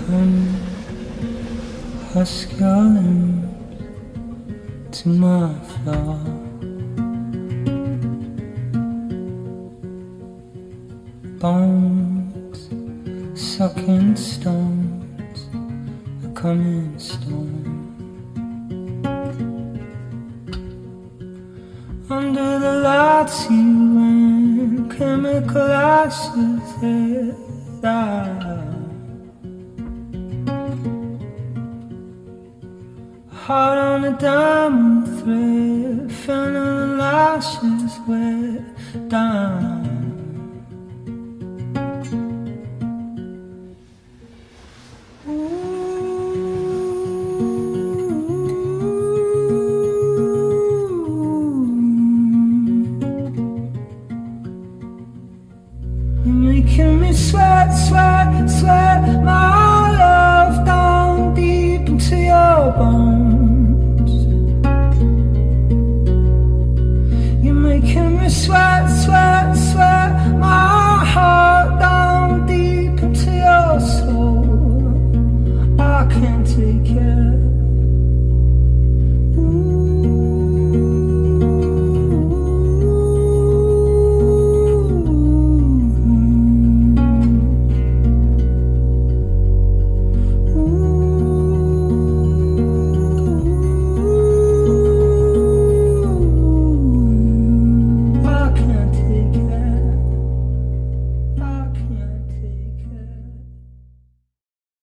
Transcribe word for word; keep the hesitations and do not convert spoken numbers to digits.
Come, husk your limbs to my floor. Bones, sucking stones, a coming storm. Under the lights you ran, chemical ices that I heart on a diamond thread, found on the lashes wet down.